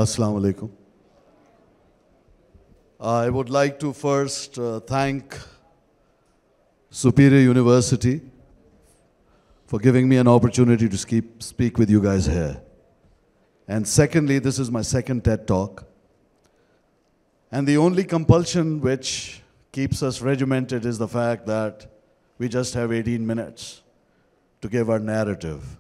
Assalamu alaikum. I would like to first thank Superior University for giving me an opportunity to speak with you guys here. And secondly, this is my second TED Talk. And the only compulsion which keeps us regimented is the fact that we just have 18 minutes to give our narrative.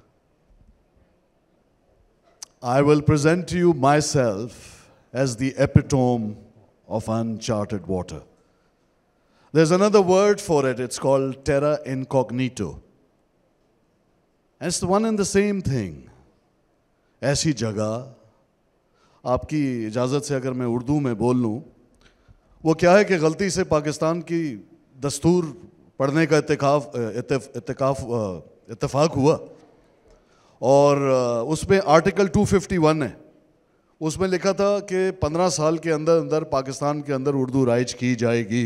I will present to you myself as the epitome of uncharted water. There's another word for it, it's called terra incognito. And it's the one and the same thing. ऐसी जगह, आपकी इजाज़त से अगर मैं उर्दू में बोल लूँ, वो क्या है कि गलती से पाकिस्तान की दस्तूर पढ़ने का इत्तेफाक हुआ और उसमें आर्टिकल 251 है, उसमें लिखा था कि 15 साल के अंदर अंदर पाकिस्तान के अंदर उर्दू राइज की जाएगी.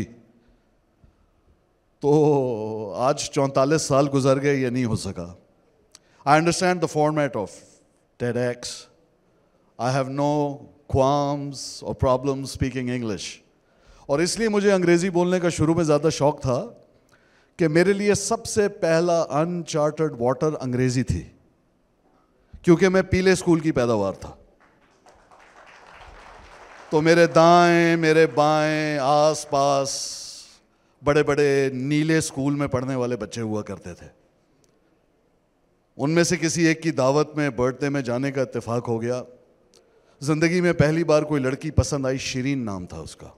तो आज 44 साल गुजर गए, ये नहीं हो सका. I understand the format of TEDx. I have no qualms or problems speaking English. और इसलिए मुझे अंग्रेज़ी बोलने का शुरू में ज़्यादा शौक़ था कि मेरे लिए सबसे पहला अनचार्टर्ड वाटर अंग्रेज़ी थी, क्योंकि मैं पीले स्कूल की पैदावार था. तो मेरे दाएं मेरे बाएं आस पास बड़े बड़े नीले स्कूल में पढ़ने वाले बच्चे हुआ करते थे. उनमें से किसी एक की दावत में बर्थडे में जाने का इत्तेफाक हो गया. ज़िंदगी में पहली बार कोई लड़की पसंद आई, शिरीन नाम था उसका.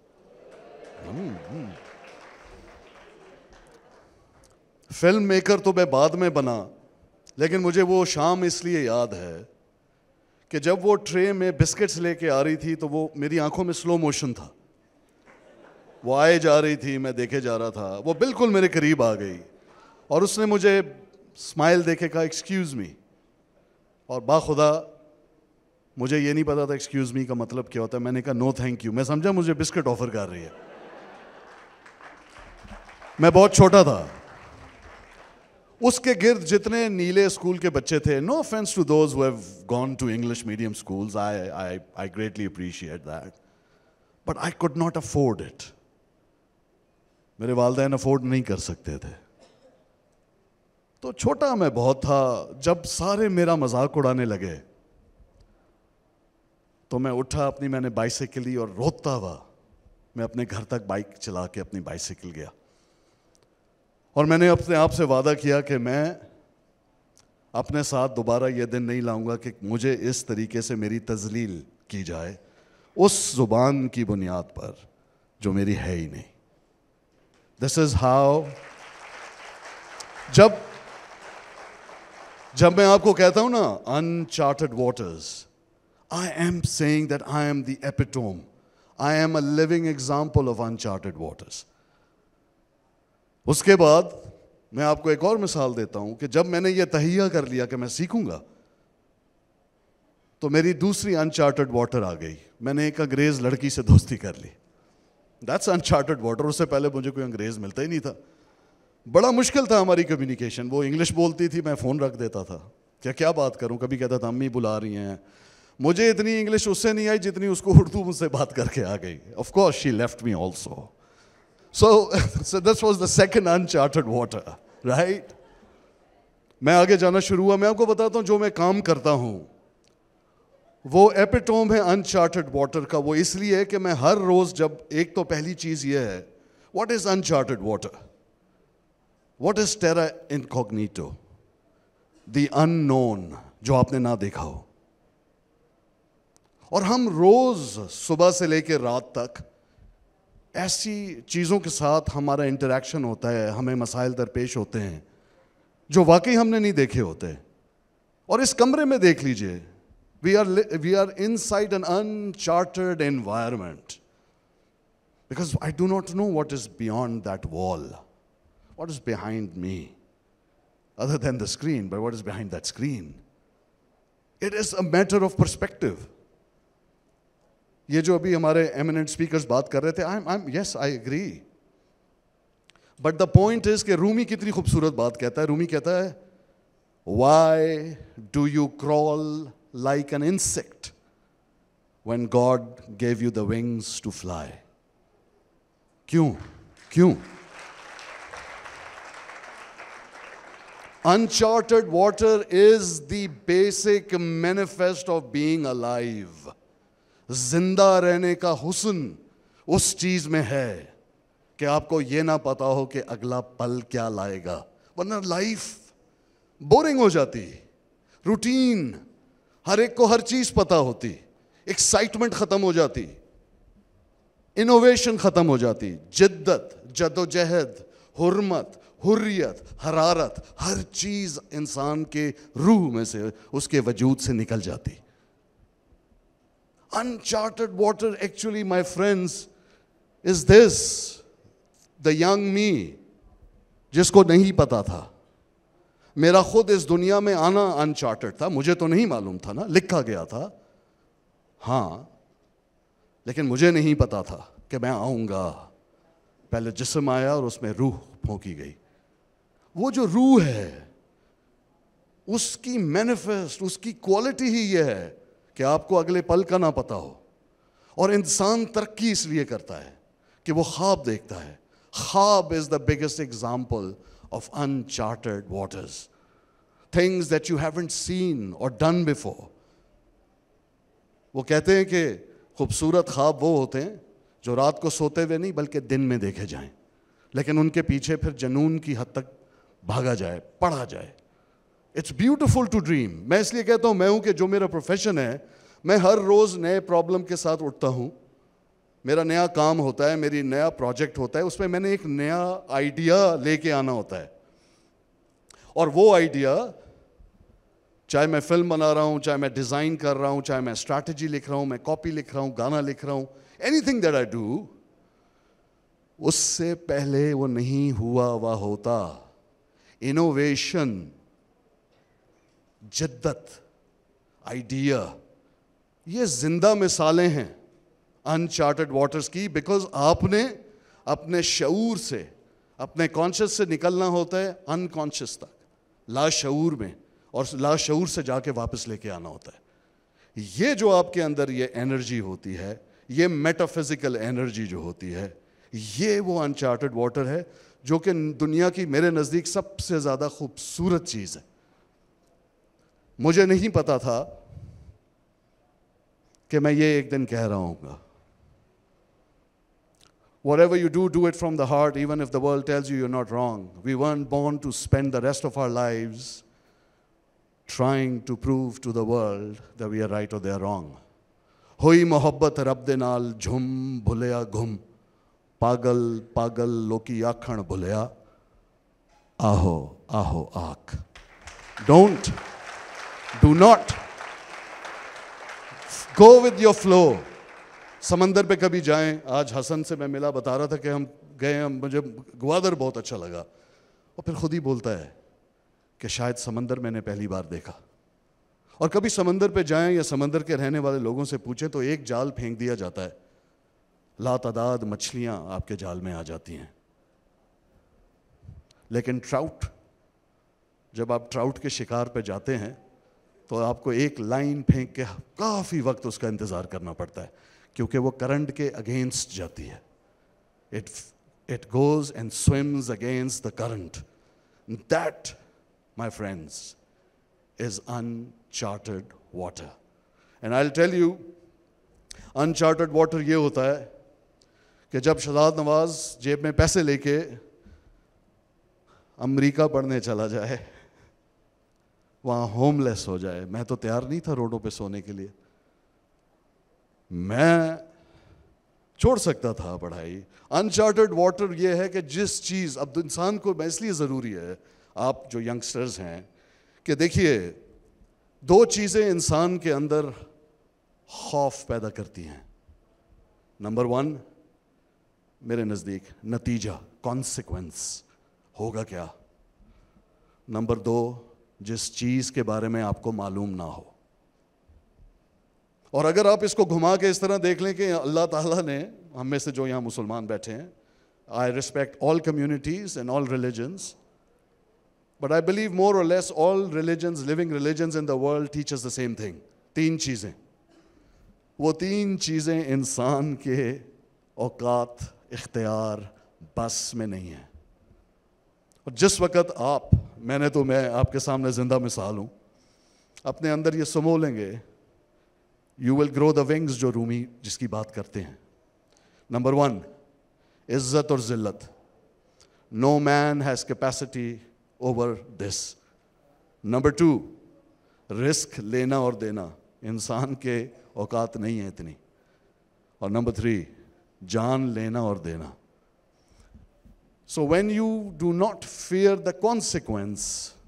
फिल्म मेकर तो मैं बाद में बना, लेकिन मुझे वो शाम इसलिए याद है कि जब वो ट्रे में बिस्किट्स लेके आ रही थी तो वो मेरी आंखों में स्लो मोशन था. वो आए जा रही थी, मैं देखे जा रहा था, वो बिल्कुल मेरे करीब आ गई और उसने मुझे स्माइल देखे कहा एक्सक्यूज़ मी. और बाखुदा मुझे ये नहीं पता था एक्सक्यूज़ मी का मतलब क्या होता है. मैंने कहा नो थैंक यू. मैं समझा मुझे बिस्किट ऑफर कर रही है. मैं बहुत छोटा था. उसके गिर्द जितने नीले स्कूल के बच्चे थे, no offense to those who have gone to English medium schools, I greatly appreciate that, but I could not afford it. मेरे वालिदैन अफोर्ड नहीं कर सकते थे. तो छोटा मैं बहुत था. जब सारे मेरा मजाक उड़ाने लगे तो मैं उठा, अपनी मैंने बाइसाइकिल ली और रोता हुआ मैं अपने घर तक बाइक चला के अपनी बाइसाइकिल गया. और मैंने अपने आप से वादा किया कि मैं अपने साथ दोबारा ये दिन नहीं लाऊंगा कि मुझे इस तरीके से मेरी तजलील की जाए उस ज़ुबान की बुनियाद पर जो मेरी है ही नहीं. This is how. जब मैं आपको कहता हूं ना uncharted waters, I am saying that I am the epitome. I am a living example of uncharted waters. उसके बाद मैं आपको एक और मिसाल देता हूं कि जब मैंने ये तहिया कर लिया कि मैं सीखूंगा, तो मेरी दूसरी uncharted water आ गई. मैंने एक अंग्रेज लड़की से दोस्ती कर ली. That's uncharted water. उससे पहले मुझे कोई अंग्रेज मिलता ही नहीं था. बड़ा मुश्किल था हमारी कम्युनिकेशन. वो इंग्लिश बोलती थी, मैं फ़ोन रख देता था. क्या बात करूं. कभी कहता था अम्मी बुला रही हैं. मुझे इतनी इंग्लिश उससे नहीं आई जितनी उसको उर्दू मुझसे बात करके आ गई. Of course she left me also. So this was the second uncharted water, right? मैं आगे जाना शुरू हुआ. मैं आपको बताता हूँ जो मैं काम करता हूँ वो एपिटोम है uncharted water का. वो इसलिए कि मैं हर रोज़ जब एक तो पहली चीज़ ये है, what is uncharted water? What is terra incognito? The unknown, जो आपने ना देखा हो. और हम रोज़ सुबह से लेकर रात तक ऐसी चीज़ों के साथ हमारा इंटरेक्शन होता है, हमें मसाइल दरपेश होते हैं जो वाकई हमने नहीं देखे होते. और इस कमरे में देख लीजिए, we are inside an uncharted environment because I do not know what is beyond that wall. What is behind me? Other than the screen, but what is behind that screen? It is a matter of perspective. ये जो अभी हमारे eminent speakers बात कर रहे थे, yes, I agree. But the point is कि रूमी कितनी खूबसूरत बात कहता है. रूमी कहता है, why do you crawl like an insect when God gave you the wings to fly. کیوں کیوں Uncharted water is the basic manifest of being alive. زندہ رہنے کا حسن اس چیز میں ہے کہ آپ کو یہ نہ پتا ہو کہ اگلا پل کیا لائے گا, ورنہ لائف بورنگ ہو جاتی, روٹین, ہر ایک کو ہر چیز پتا ہوتی, ایکسائٹمنٹ ختم ہو جاتی, انوویشن ختم ہو جاتی, جدت, جدوجہد, حرمت, حریت, حرارت, ہر چیز انسان کے روح میں سے, اس کے وجود سے نکل جاتی. Uncharted water actually, my friends, is this, the young me, جس کو نہیں پتا تھا. میرا خود اس دنیا میں آنا انچارٹڈ تھا, مجھے تو نہیں معلوم تھا نا, لکھا گیا تھا ہاں, لیکن مجھے نہیں پتا تھا کہ میں آؤں گا. پہلے جسم آیا اور اس میں روح پھونکی گئی. وہ جو روح ہے اس کی مینیفیسٹ, اس کی کوالٹی ہی یہ ہے کہ آپ کو اگلے پل کا نہ پتا ہو. اور انسان ترقی اس لیے کرتا ہے کہ وہ خواب دیکھتا ہے. خواب is the biggest example of uncharted waters. Things that you haven't seen or done before. وہ کہتے ہیں کہ خوبصورت خواب وہ ہوتے ہیں جو رات کو سوتے ہوئے نہیں بلکہ دن میں دیکھے جائیں, لیکن ان کے پیچھے پھر جنون کی حد تک بھاگا جائے, پڑھا جائے. It's beautiful to dream. میں اس لیے کہتا ہوں, میں ہوں کہ جو میرا پروفیشن ہے, میں ہر روز نئے پرابلم کے ساتھ اٹھتا ہوں. میرا نیا کام ہوتا ہے, میری نیا پروجیکٹ ہوتا ہے, اس میں میں نے ایک نیا آئیڈیا لے کے آنا ہوتا ہے. اور وہ آئیڈیا, چاہے میں فلم بنا رہا ہوں, چاہے میں ڈیزائن کر رہا ہوں, چاہے میں اسٹریٹجی لکھ رہا ہوں, میں کاپی لکھ رہا ہوں, گانا لکھ رہا ہوں, anything that I do, اس سے پہلے وہ نہیں ہوا ہوا ہوتا. انوویشن, جدت, آئیڈیا, یہ زندہ مثالیں ہیں انچارٹڈ واٹرز کی. بیکاز آپ نے اپنے شعور سے, اپنے کانشیس سے نکلنا ہوتا ہے انکانشیس تک, لاشعور میں, اور لاشعور سے جا کے واپس لے کے آنا ہوتا ہے. یہ جو آپ کے اندر یہ انرجی ہوتی ہے, یہ میٹافزیکل انرجی جو ہوتی ہے, یہ وہ انچارٹڈ واٹر ہے جو کہ دنیا کی میرے نزدیک سب سے زیادہ خوبصورت چیز ہے. مجھے نہیں پتا تھا کہ میں یہ ایک دن کہہ رہا ہوں گا. Whatever you do, do it from the heart, even if the world tells you you're not wrong. We weren't born to spend the rest of our lives trying to prove to the world that we are right or they are wrong. ہوئی محبت رب دے نال جھم بھلیا گھم, پاگل پاگل لوکی آکھن بھلیا, آہو آہو آکھ. Do not go with your flow. سمندر پہ کبھی جائیں. آج حسن سے میں ملا, بتا رہا تھا کہ ہم گئے, مجھے گوادر بہت اچھا لگا, اور پھر خود ہی بولتا ہے کہ شاید سمندر میں نے پہلی بار دیکھا. اور کبھی سمندر پہ جائیں یا سمندر کے رہنے والے لوگوں سے پوچھیں تو ایک جال پھینک دیا جاتا ہے, لا تعداد مچھلیاں آپ کے جال میں آ جاتی ہیں. لیکن ٹراؤٹ, جب آپ ٹراؤٹ کے شکار پہ جاتے ہیں تو آپ کو ایک لائن پھینک کے کافی وقت اس کا انتظار کرنا پڑتا ہے, کیونکہ وہ کرنٹ کے اگینسٹ جاتی ہے. It goes and swims against the current. That, my friends, is uncharted water. And I'll tell you, uncharted water یہ ہوتا ہے کہ جب شہزاد نواز جیب میں پیسے لے کے امریکہ پڑھنے چلا جائے, وہاں ہوم لیس ہو جائے. میں تو تیار نہیں تھا روڈوں پہ سونے کے لیے. میں چھوڑ سکتا تھا پڑھائی. انچارٹڈ واٹر یہ ہے کہ جس چیز, اب انسان کو اس لیے ضروری ہے, آپ جو ینگسٹرز ہیں, کہ دیکھیے دو چیزیں انسان کے اندر خوف پیدا کرتی ہیں. نمبر 1 میرے نزدیک نتیجہ, کانسیکوینس, ہوگا کیا. نمبر 2 جس چیز کے بارے میں آپ کو معلوم نہ ہو. اور اگر آپ اس کو گھما کے اس طرح دیکھ لیں کہ اللہ تعالیٰ نے ہم میں سے جو یہاں مسلمان بیٹھے ہیں, I respect all communities and all religions, but I believe more or less all religions, living religions in the world teach us the same thing. 3 چیزیں. وہ تین چیزیں انسان کے اوقات، اختیار، بس میں نہیں ہیں. اور جس وقت میں آپ کے سامنے زندہ مثال ہوں، اپنے اندر یہ سمو لیں گے، you will grow the wings, جو رومی جس کی بات کرتے ہیں. نمبر 1، عزت اور ذلت. No man has capacity over this. Number 2، risk لینا اور دینا. انسان کے اوقات نہیں ہیں اتنی. اور نمبر 3، جان لینا اور دینا. So when you do not fear the consequence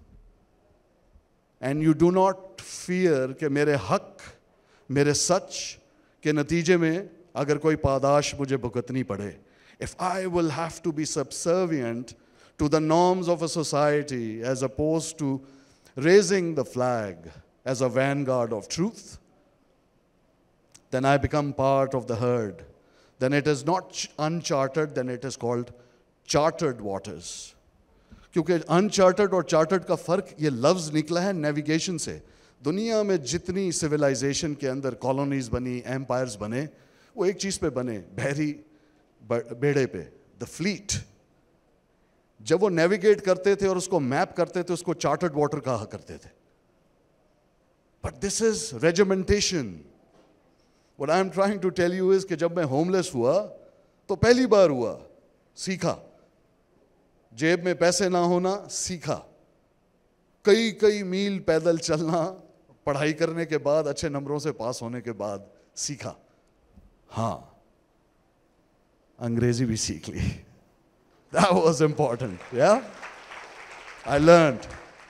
and you do not fear کہ میرے حق، میرے سچ کے نتیجے میں اگر کوئی پاداش مجھے بھگتنی پڑے، if I will have to be subservient to the norms of a society as opposed to raising the flag as a vanguard of truth, then I become part of the herd. Then it is not uncharted, then it is called chartered waters. کیونکہ انچارٹڈ اور chartered کا فرق یہ لفظ نکلا ہے navigation سے. دنیا میں جتنی سویلائزیشن کے اندر کالونیز بنی، ایمپائرز بنے، وہ ایک چیز پہ بنے، بحری بیڑے پہ. دا فلیٹ جب وہ نیویگیٹ کرتے تھے اور اس کو میپ کرتے تھے، اس کو چارٹرڈ واٹر کہا کرتے تھے. But this is regimentation. What I am trying to tell you is کہ جب میں ہوم لیس ہوا تو پہلی بار ہوا، سیکھا. جیب میں پیسے نہ ہونا سیکھا. کئی میل پیدل چلنا پڑھائی کرنے کے بعد، اچھے نمبروں سے پاس ہونے کے بعد سیکھا. ہاں، انگریزی بھی سیکھ لی. That was important. Yeah, I learned.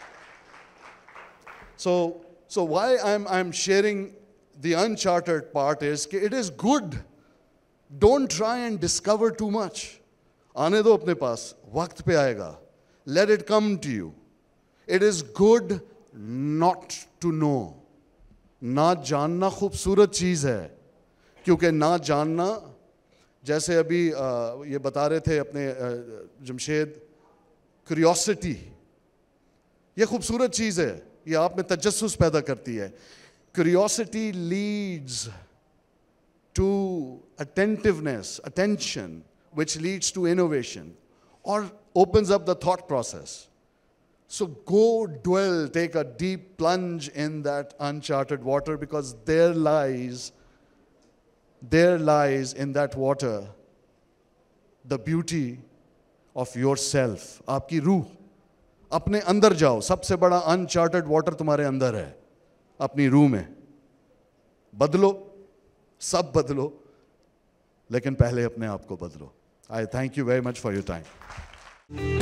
So why I'm sharing the uncharted part is کہ it is good. Don't try and discover too much. آنے دو اپنے پاس، وقت پہ آئے گا. Let it come to you. It is good not to know. نہ جاننا خوبصورت چیز ہے، کیونکہ نہ جاننا، جیسے ابھی یہ بتا رہے تھے اپنے جمشید، کیوریوسٹی یہ خوبصورت چیز ہے، یہ آپ میں تجسس پیدا کرتی ہے. Curiosity leads to attentiveness, attention, which leads to innovation or opens up the thought process. So go dwell, take a deep plunge in that uncharted water, because there lies in that water the beauty of yourself. آپ کی روح، اپنے اندر جاؤ. سب سے بڑا uncharted water تمہارے اندر ہے، اپنی روح میں. بدلو، سب بدلو، لیکن پہلے اپنے آپ کو بدلو. I thank you very much for your time.